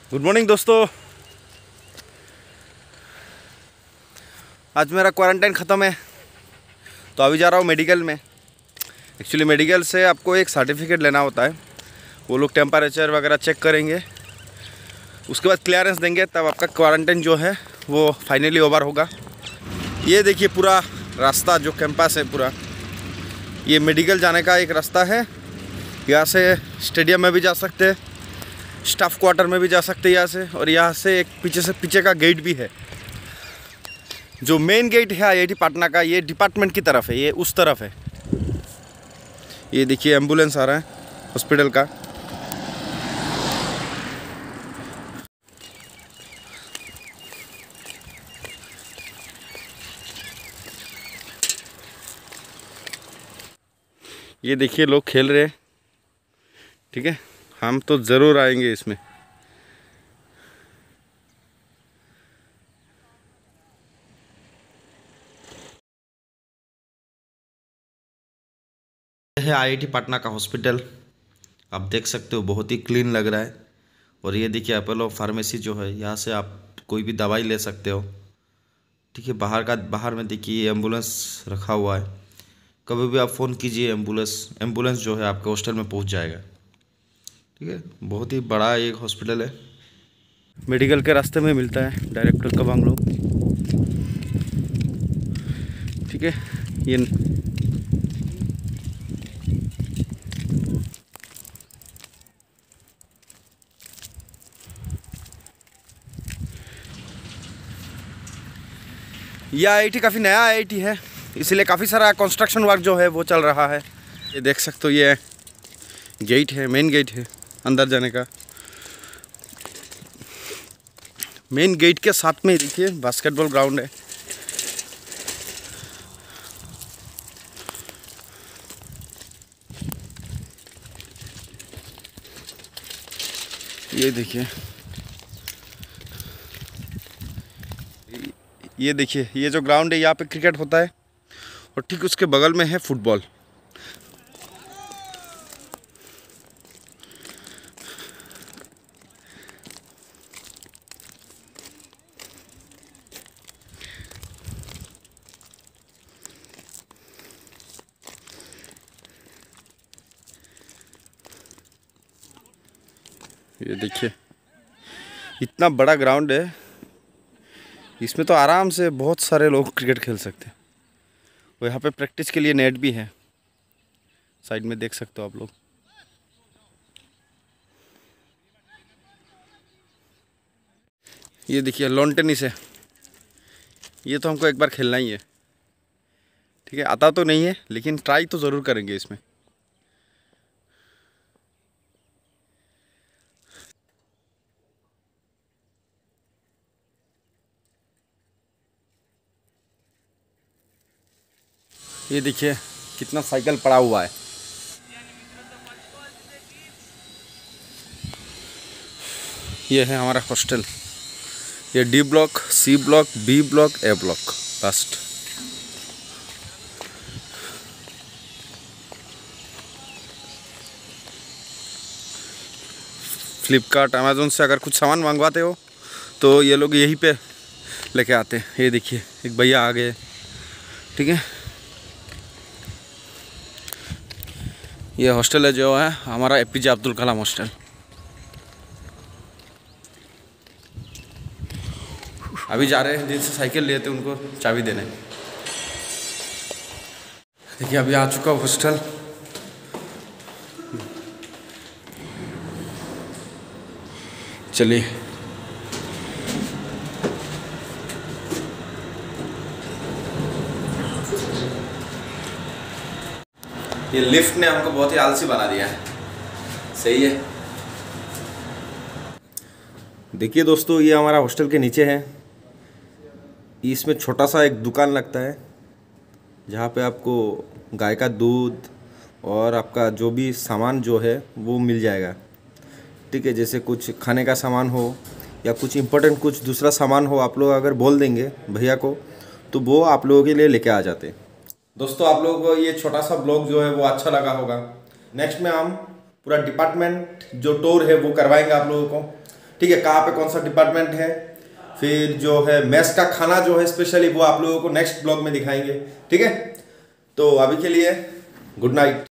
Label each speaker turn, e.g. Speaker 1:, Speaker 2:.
Speaker 1: Good morning दोस्तों। आज मेरा क्वारंटाइन ख़त्म है तो अभी जा रहा हूँ मेडिकल में। एक्चुअली मेडिकल से आपको एक सर्टिफिकेट लेना होता है। वो लोग टेम्परेचर वगैरह चेक करेंगे, उसके बाद क्लियरेंस देंगे, तब आपका क्वारंटाइन जो है वो फाइनली ओवर होगा। ये देखिए पूरा रास्ता जो कैंपस है पूरा, ये मेडिकल जाने का एक रास्ता है। यहाँ से स्टेडियम में भी जा सकते हैं, स्टाफ क्वार्टर में भी जा सकते हैं यहाँ से, और यहाँ से एक पीछे का गेट भी है। जो मेन गेट है आईआईटी पटना का, ये डिपार्टमेंट की तरफ है, ये उस तरफ है। ये देखिए एम्बुलेंस आ रहा है हॉस्पिटल का। ये देखिए लोग खेल रहे हैं, ठीक है। हम तो ज़रूर आएंगे इसमें। है आईआईटी पटना का हॉस्पिटल, आप देख सकते हो, बहुत ही क्लीन लग रहा है। और ये देखिए अपोलो फार्मेसी जो है, यहाँ से आप कोई भी दवाई ले सकते हो, ठीक है। बाहर में देखिए एम्बुलेंस रखा हुआ है। कभी भी आप फ़ोन कीजिए, एम्बुलेंस जो है आपके हॉस्टल में पहुँच जाएगा, ठीक है। बहुत ही बड़ा एक हॉस्पिटल है। मेडिकल के रास्ते में मिलता है डायरेक्टर का बंगलो, ठीक है। यह आईआईटी काफ़ी नया आईआईटी है, इसलिए काफ़ी सारा कंस्ट्रक्शन वर्क जो है वो चल रहा है। ये देख सकते हो, ये गेट है, मेन गेट है अंदर जाने का। मेन गेट के साथ में देखिए बास्केटबॉल ग्राउंड है। ये देखिए, ये देखिए, ये जो ग्राउंड है यहाँ पे क्रिकेट होता है, और ठीक उसके बगल में है फुटबॉल। ये देखिए इतना बड़ा ग्राउंड है, इसमें तो आराम से बहुत सारे लोग क्रिकेट खेल सकते हैं। और यहाँ पे प्रैक्टिस के लिए नेट भी है, साइड में देख सकते हो आप लोग। ये देखिए लॉन टेनिस है, ये तो हमको एक बार खेलना ही है, ठीक है। आता तो नहीं है लेकिन ट्राई तो ज़रूर करेंगे इसमें। ये देखिए कितना साइकिल पड़ा हुआ है। ये है हमारा हॉस्टल, ये D block, C block, B block, A block last. Flipkart, Amazon से अगर कुछ सामान मंगवाते हो तो ये लोग यहीं पे लेके आते हैं। ये देखिए एक भैया आ गए, ठीक है। ये हॉस्टल है जो है हमारा एपीजे अब्दुल कलाम हॉस्टल। अभी जा रहे हैं जिनसे साइकिल लिए थे उनको चाबी देने। देखिए अभी आ चुका हॉस्टल। चलिए, ये लिफ्ट ने हमको बहुत ही आलसी बना दिया है, सही है। देखिए दोस्तों, ये हमारा हॉस्टल के नीचे है। इसमें छोटा सा एक दुकान लगता है जहाँ पे आपको गाय का दूध और आपका जो भी सामान जो है वो मिल जाएगा, ठीक है। जैसे कुछ खाने का सामान हो या कुछ इम्पोर्टेंट कुछ दूसरा सामान हो, आप लोग अगर बोल देंगे भैया को तो वो आप लोगों के लिए लेके आ जाते। दोस्तों आप लोगों को ये छोटा सा ब्लॉग जो है वो अच्छा लगा होगा। नेक्स्ट में हम पूरा डिपार्टमेंट जो टूर है वो करवाएंगे आप लोगों को, ठीक है, कहाँ पे कौन सा डिपार्टमेंट है, फिर जो है मेस का खाना जो है स्पेशली वो आप लोगों को नेक्स्ट ब्लॉग में दिखाएंगे। ठीक है, तो अभी के लिए गुड नाइट।